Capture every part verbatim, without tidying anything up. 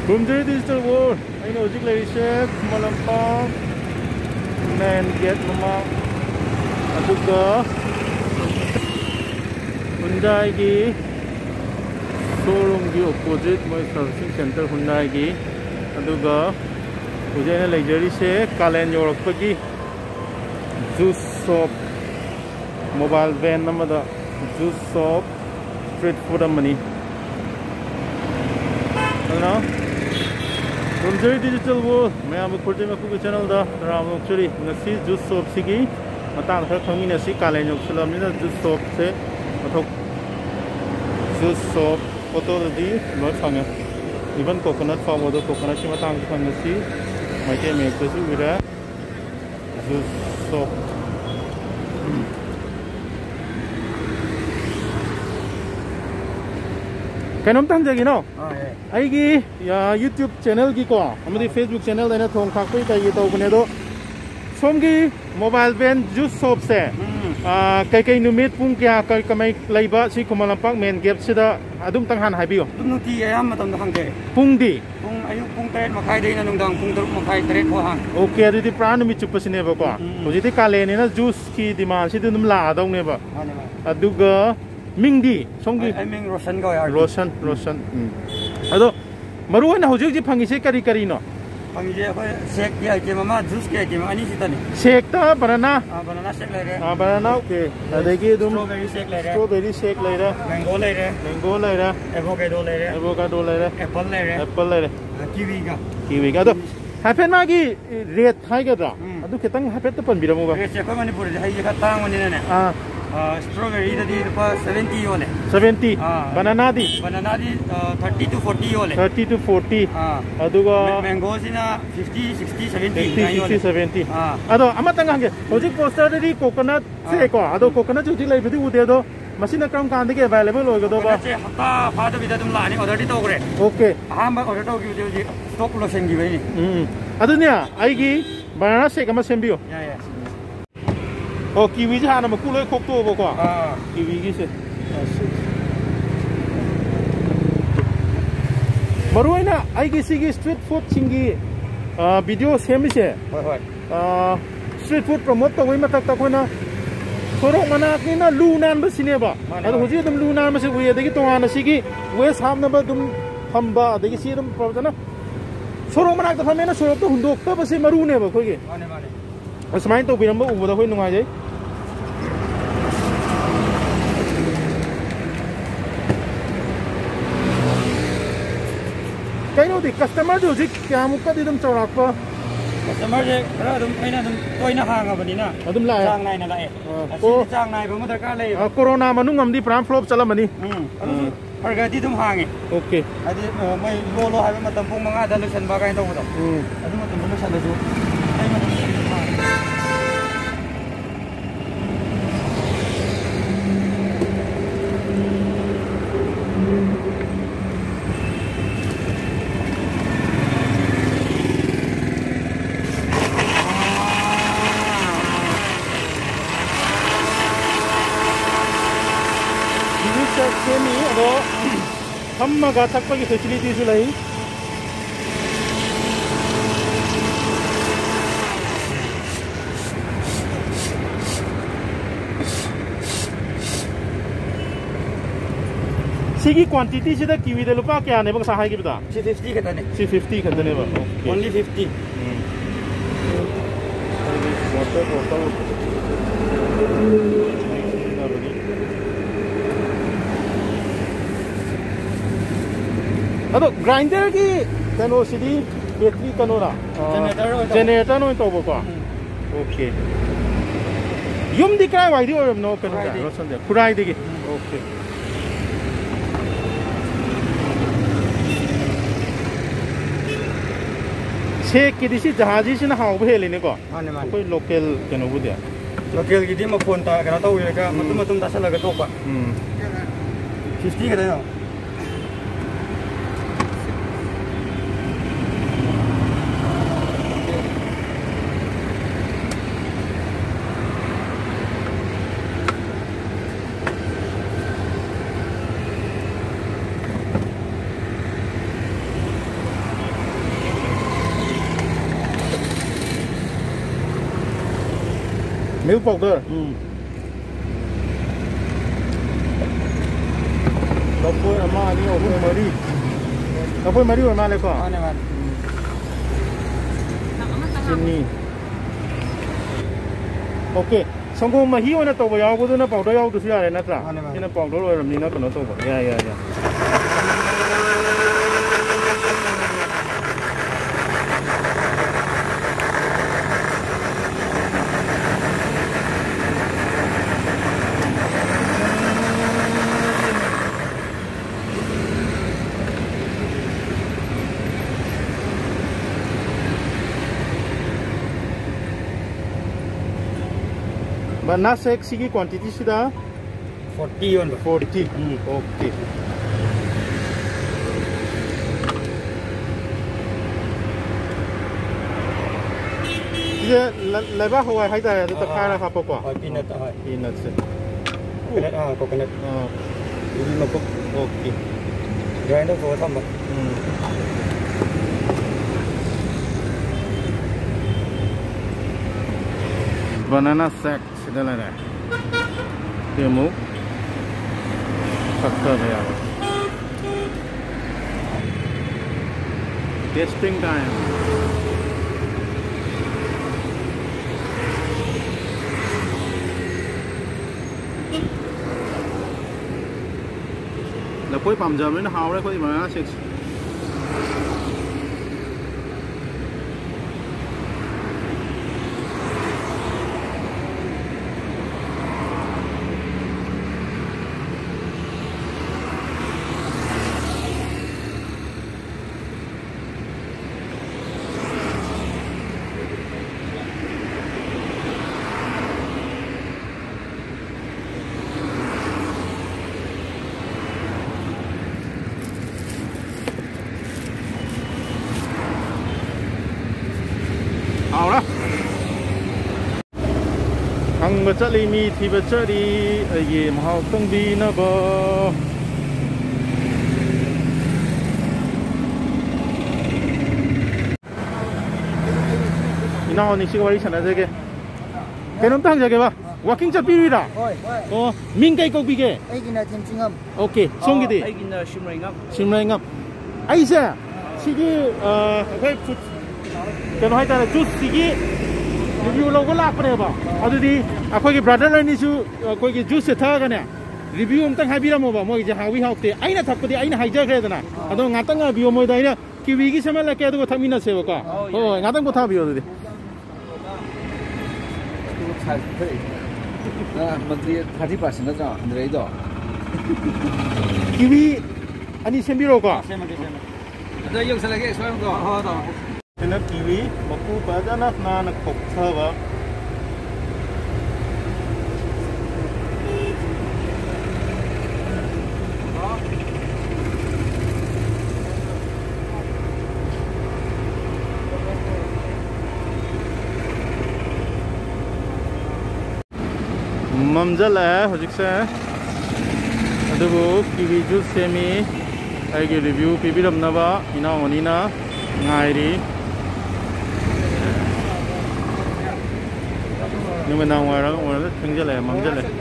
Kurumjari Digital World aina hojik leise Khumalampang main gate mamang aduga Hyundai gi showroom gi opposite moi servicing center Hyundai gi aduga hujaina leijari se Kalen yorakpagi juice shop mobile van namada juice shop street food amani hello Kurumjari Digital World mayam khurje ma ku channel da ram churi ngasi juice shop sigi matang khar khangmi na si Kalen yok salam ni na juice shop se mathok juice shop photo di no thanga even coconut farm odo coconut si matang khang si maite me ko su ira juice shop Kanom tang jagi no ai gi ya YouTube channel gi ko amadi Facebook channel da na thong thak pai ta yi to bune do som gi mobile van juice shop se a kai kai numit pung kya kai kamai laiba si Khumalampang main gate sida adum tang han haibio dum nuti ayam matam da hangke pung di pung ayu pung tet makai dei na nungdang pung teruk makai teret ko hang okay adi pran numit chup pasine ba ko hojiti Kale ni na juice ki demand si dum la dong ne ba aduga Mingdi songi I mean Roshan go yar Roshan Roshan ado maru na hojik ji phangi se kari kari no phangi je ko shake ya je mama juice ke je ani sitani shake ta banana ah banana shake le re ah banana okay adegi dum strawberry shake le re strawberry shake le re mango le re mango le re avocado le re avocado le re apple le re apple le re kiwi ga kiwi ga do happen ma gi rate thai ga da adu ketang happen ta pan biramu ba rate ko manipur je hai ga tang woni ne ah strawberry da di pa seventy yole seventy banana di banana di thirty to forty yole thirty to forty ah aduga mango sina fifty sixty seventy sixty seventy ado amatang hange hojik poster di coconut se ko ado coconut ju di lai bidi ude do masina kam kan de available hoy go do ba che hata phada bida dum la ni order di to gre okay aham ba order to gi ji stock lo sen gi bai ni um adunya ai gi banana shake ama sembio ya ya oh kiwi ji hana ma ku loi khok to bo ko ah kiwi gi se maruina ai gi sigi street food chingi video semi se hoi hoi street food promote to wai matak ta koina sorok mana kina lu nan ba sine ba adu hoji dum lu nan ma se wi adagi to ana sigi west ham na ba dum hamba adagi si dum problem na sorok mana ta famena sorok to hundok ta ba se maru ne ba khoi ge mane mane asmain to biram ba u da khoi nungai jai kaino di customer jo ji kya mukka di dum chorak pa customer je kara dum aina dum toina hanga bani na adum la chang nai na la e ko chang nai ba ma ka le corona manung am di pram flop chalamani um harga di dum hangi okay adi mai lo lo ha ma tam pung manga da lu san ba kai to do adu ma tam lu san da ju ai ma semi ado hamma ga thakpa gi facility su lai sigi quantity sida kiwi de lupa kya ne bang sahai gi bita three fifty ka tane three fifty ka tane ba okay only fifty water bottle ado grinder ki kano sidi battery kano na generator generator no to bo ko okay yum di kai wai di or no kano da rosan de kurai de ki okay che ki disi jahaji sin haw be le ne ko mane mane koi local kano bu dia local gi di ma phone ta kana to wi ka matum matum ta sala ga to pa um fifty ka da milk powder อืม Lopoi ama ni opoi mari Lopoi mari or ma le ko อ๋อเนี่ยมัน Sini Oke 성공 마 희원에 또 야고도나 powder 야고도 쓰야 돼 나트라 얘는 powder로 미나 거는 또 야야야 Bana sek sigi quantity sida forty on forty okay ये लेबा हुआ है इधर तो तक खाना खा पको peanut ah peanut से coconut ah coconut ah ini mako okay grind ko thamba banana sack sida la hai ये मु पक्का है यार testing time là cuối phẩm giờ mới nó hào đấy, có gì mà nó sẽ好了，ang baca limi ti baca di ye mahal tong bi na ba. Ina ni si wari sana jage. Kenom tang jage ba? Walking cha piri ra. oi Oh, min kai ko bi ge. ai gina tim chingam Okay, song gi di. ai gina shimrai ngam Simrai ngap. Ai sa si gi uh kai put Kano hai tara juice sigi review logo lak pare ba adudi akhoi gi brother ni su koi gi juice se tha ga ne review um tang habira mo ba mo gi hawi haukte aina thakpadi aina haija khre dana ado ngatang ga bio mo daina kiwi gi sama la ke adu thamina se ba ka ho ngatang ko tha bio de na matri thirty percent da andre do kiwi ani sembiro ka sema ke sema da yung sala ke so ko ha da Kena kiwi, maku pada nak na nak koksa ba. Mamjal hai hojik se. Adubu kiwi juice semi. Aigi review pipi ramna ba ina onina ngairi. Nhưng mà nào ngoài đó ngoài nó thương rất là mắm rất là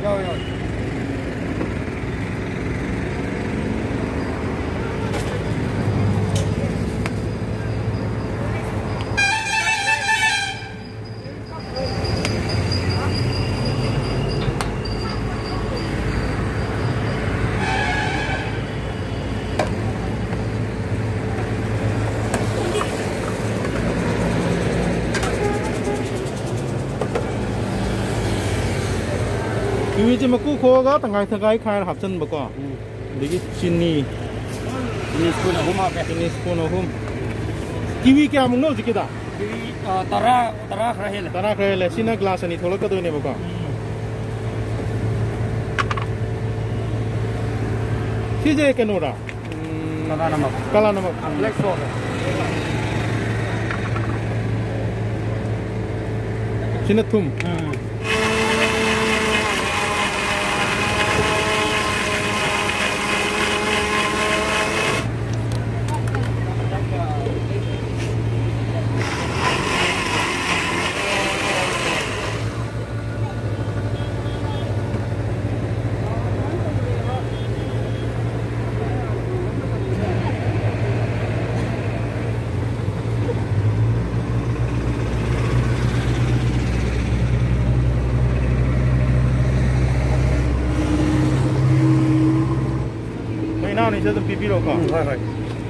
kiwi chỉ mà cú khô đó thằng ngày thằng gái khai hấp chân bạc quá, đấy cái chini, ini spoon hum ha chini spoon hum, kiwi क्या मंगनो जिके दा, kiwi tara tara khra hele तारा करे ले सीना glass नहीं थोड़ा कदों नहीं बका, सीजे के नोरा, kala namak काला नमक, black salt सीना थुम ꯑꯗꯨꯝ ꯄꯤꯕꯤꯔꯣꯀꯣ ꯍꯣꯏ ꯍꯣꯏ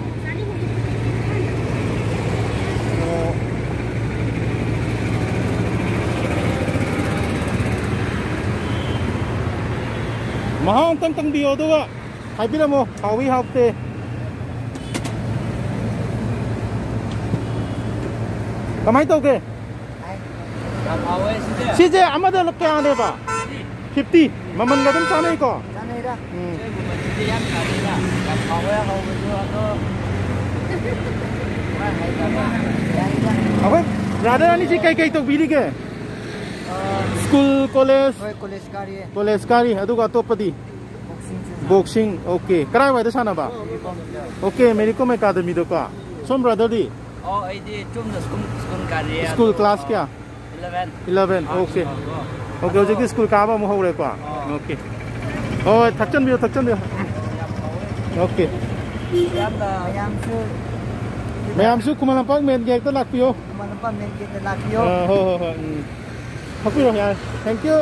ꯃꯍꯥꯎ ꯑꯝꯇꯪ ꯇꯪꯕꯤꯌꯣ ꯑꯗꯨꯒ ꯍꯥꯏꯕꯤꯔꯝꯃꯣ ꯍꯥꯎꯏ ꯍꯥꯎꯇꯦ ꯀꯃꯥꯏꯅ ꯇꯧꯒꯦ ꯁꯤꯁꯦ ꯑꯃꯗ ꯀꯌꯥꯅꯦꯕ ꯐꯤꯐꯇꯤ ꯃꯃꯜꯒ ꯑꯗꯨꯝ ꯆꯥꯅꯩꯀꯣ ꯆꯥꯅꯩꯗ ꯎꯝ ꯌꯥꯝ ꯆꯥꯅꯩꯗ ꯌꯥꯝ ꯍꯥꯎꯋꯦ ꯍꯥꯎꯕꯁꯨ ꯑꯗꯣ ꯑꯩꯈꯣꯏ ꯕ꯭ꯔꯥꯗꯔ ꯑꯅꯤꯁꯤ ꯀꯩꯀꯩ ꯇꯧꯕꯤꯔꯤꯒꯦ ꯁ꯭ꯀꯨꯜ ꯀꯣꯂꯦꯖ ꯍꯣꯏ ꯀꯣꯂꯦꯖ ꯀꯥꯔꯤ ꯀꯣꯂꯦꯖ ꯀꯥꯔꯤ ꯑꯗꯨꯒ ꯑꯇꯣꯞꯄꯗꯤ ꯕꯣꯛꯁꯤꯡ ꯑꯣꯀꯦ ꯀꯗꯥꯏꯋꯥꯏꯗ ꯁꯥꯟꯅꯕ ꯑꯣꯀꯦ ꯃꯦꯔꯤ ꯀꯣꯝ ꯑꯦꯀꯥꯗꯃꯤꯗꯀꯣ ꯁꯣꯝ ꯕ꯭ꯔꯥꯗꯔꯗꯤ ꯑꯣ ꯑꯩꯗꯤ ꯆꯨꯝꯅ ꯁ꯭ꯀꯨꯜ ꯁ꯭ꯀꯨꯜ ꯀꯥꯔꯤ ꯁ꯭ꯀꯨꯜ ꯀ꯭ꯂꯥꯁ ꯀꯌꯥ eleven eleven ꯑꯣꯀꯦ ꯑꯣꯀꯦ ꯍꯧꯖꯤꯛꯇꯤ ꯁ꯭ꯀꯨꯜ ꯀꯥꯕ ꯑꯃꯨꯛ ꯍꯧꯔꯦꯀꯣ ꯑꯣꯀꯦ ꯍꯣꯏ ꯊꯛꯆꯟꯕꯤꯌꯨ ꯊꯛꯆꯟꯕꯤꯌꯨ ꯑꯣꯀꯦ ꯌꯥꯝꯅ ꯃꯌꯥꯝꯁꯨ ꯃꯌꯥꯝꯁꯨ ꯈꯨꯃꯟ ꯂꯝꯄꯥꯛ ꯃꯦꯟ ꯒꯦꯠꯇ ꯂꯥꯛꯄꯤꯌꯣ ꯈꯨꯃꯟ ꯂꯝꯄꯥꯛ ꯃꯦꯟ ꯒꯦꯠꯇ ꯂꯥꯛꯄꯤꯌꯣ ꯍꯣꯏ ꯍꯣꯏ ꯍꯣꯏ ꯎꯝ ꯊꯛꯄꯤꯔꯣ ꯌꯥꯔꯦ ꯊꯦꯡꯛ ꯌꯨ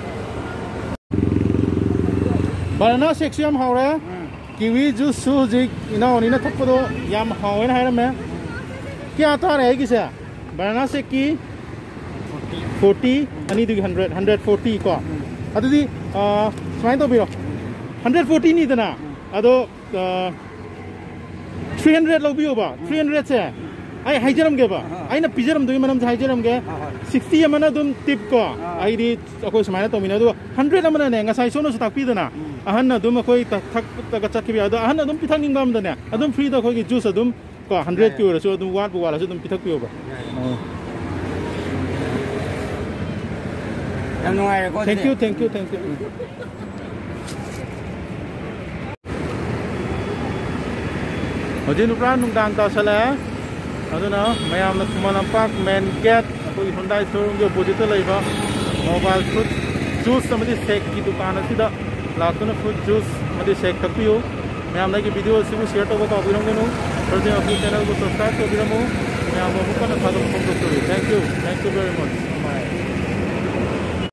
ꯕꯅꯥꯅꯥ ꯁꯦꯛꯁꯨ ꯌꯥꯝ ꯍꯥꯎꯔꯦ ꯀꯤꯋꯤ ꯖꯨꯁꯁꯨ ꯍꯧꯖꯤꯛ ꯏꯅꯥꯎꯅꯤꯅ ꯊꯛꯄꯗꯣ ꯌꯥꯝ ꯍꯥꯎꯋꯦꯅ ꯍꯥꯏꯔꯝꯃꯦ ꯀꯌꯥ ꯇꯥꯔꯦ ꯑꯩꯒꯤꯁꯦ ꯕꯅꯥꯅꯥ ꯁꯦꯛꯀꯤ forty ꯑꯅꯤꯗꯨꯒꯤ hundred hundred forty ꯀꯣ ꯑꯗꯨꯗꯤ ꯁꯨꯃꯥꯏꯅ ꯇꯧꯕꯤꯔꯣ hundred forty ꯅꯤꯗꯅ ꯑꯗꯣ three hundred ꯂꯧꯕꯤꯌꯣꯕ three hundred ꯁꯦ ꯑꯩ ꯍꯥꯏꯖꯔꯝꯒꯦꯕ ꯑꯩꯅ ꯄꯤꯖꯔꯝꯗꯣꯏ ꯃꯔꯝꯁꯦ ꯍꯥꯏꯖꯔꯝꯒꯦ sixty ꯑꯃꯅ ꯑꯗꯨꯝ ꯇꯤꯞ ꯀꯣ ꯑꯩꯗꯤ ꯑꯩꯈꯣꯏ ꯁꯨꯃꯥꯏꯅ ꯇꯧꯃꯤꯟꯅ ꯑꯗꯨꯒ hundred ꯑꯃꯅꯅꯦ ꯉꯁꯥꯏ ꯁꯣꯝꯅꯁꯨ ꯇꯥꯛꯄꯤꯗꯅ ꯑꯍꯟ ꯑꯗꯨꯝ ꯑꯩꯈꯣꯏ ꯊꯛꯄꯒ ꯆꯠꯈꯤꯕ ꯌꯥꯏ ꯑꯗꯣ ꯑꯍꯟ ꯑꯗꯨꯝ ꯄꯤꯊꯛꯅꯤꯡꯕ ꯑꯃꯗꯅꯦ ꯑꯗꯨꯝ ꯐ꯭ꯔꯤꯗ ꯑꯩꯈꯣꯏꯒꯤ ꯖꯨꯁ ꯑꯗꯨꯝ ꯀꯣ hundredꯀꯤ ꯑꯣꯏꯔꯁꯨ ꯑꯗꯨꯝ ꯋꯥꯠꯄ ꯋꯥꯠꯂꯁꯨ ꯑꯗꯨꯝ ꯄꯤꯊꯛꯄꯤꯌꯣꯕ ꯌꯥꯝ ꯅꯨꯡꯉꯥꯏꯔꯦꯀꯣ thank you thank you thank you ꯍꯧꯖꯤꯛ ꯅꯨꯄꯥ ꯅꯨꯡꯗꯥꯡ ꯇꯥꯁꯜꯂꯛꯑꯦ ꯑꯗꯨꯅ ꯃꯌꯥꯝꯅ ꯈꯨꯃꯟ ꯂꯝꯄꯥꯛ ꯃꯦꯟ ꯒꯦꯠ ꯑꯩꯈꯣꯏꯒꯤ ꯍꯨꯟꯗꯥꯏ ꯁꯣꯔꯨꯝꯒꯤ ꯑꯣꯄꯣꯖꯤꯠꯇ ꯂꯩꯕ ꯃꯣꯕꯥꯏꯜ ꯐ꯭ꯔꯨꯠ ꯖꯨꯁ ꯑꯃꯗꯤ ꯁꯦꯛꯀꯤ ꯗꯨꯀꯥꯟ ꯑꯁꯤꯗ ꯂꯥꯛꯇꯨꯅ ꯐ꯭ꯔꯨꯠ ꯖꯨꯁ ꯑꯃꯗꯤ ꯁꯦꯛ ꯊꯛꯄꯤꯌꯨ ꯃꯌꯥꯝꯅ ꯑꯩꯒꯤ ꯚꯤꯗꯤꯑꯣ ꯑꯁꯤꯕꯨ ꯁꯤꯌꯔ ꯇꯧꯕ ꯀꯥꯎꯕꯤꯔꯝꯒꯅꯨ ꯐꯔꯗꯤ ꯑꯩꯈꯣꯏ ꯆꯦꯅꯦꯜꯕꯨ ꯁꯕꯁꯀ꯭ꯔꯥꯏꯕ ꯇꯧꯕꯤꯔꯝꯃꯨ ꯃꯌꯥꯝꯕꯨ ꯑꯃꯨꯛ ꯀꯟꯅ ꯊꯥꯒꯠꯄ ꯐꯣꯡꯗꯣꯛꯆꯔꯤ thank you thank you very ꯃꯆ